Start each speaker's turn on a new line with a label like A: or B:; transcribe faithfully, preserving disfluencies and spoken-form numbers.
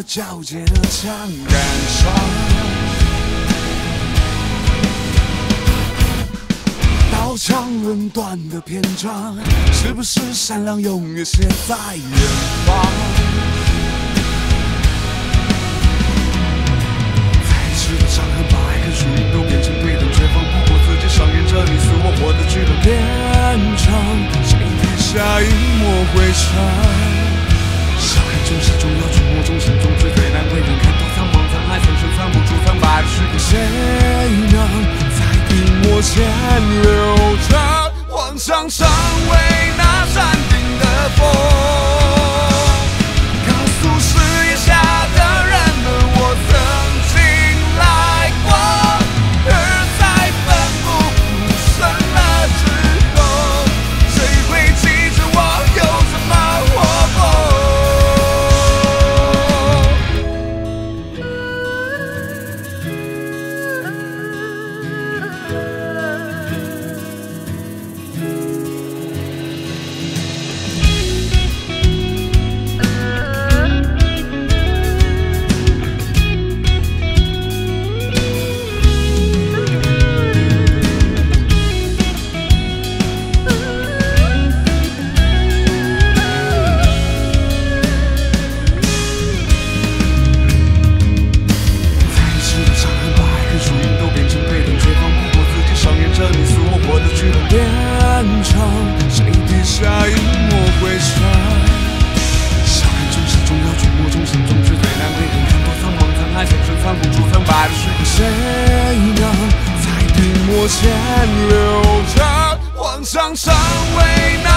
A: 了交界的枪杆上。刀枪论断的篇章，是不是善良永远写在远方？在一起的伤痕，把爱跟输赢都变成对等，却放不过自己，上演着你死我活的剧本，变成谁跌下一抹灰尘。笑看中是重要，触摸中心中最最难为人，看多苍茫沧海，苍生藏不住苍白的诗歌，谁能在笔墨间留着妄想成为那山顶的风？告诉视野下的人们，我曾经来过，而在奋不顾身了之后，谁会记着我有怎么活过？谁能在笔墨间留着妄想成为那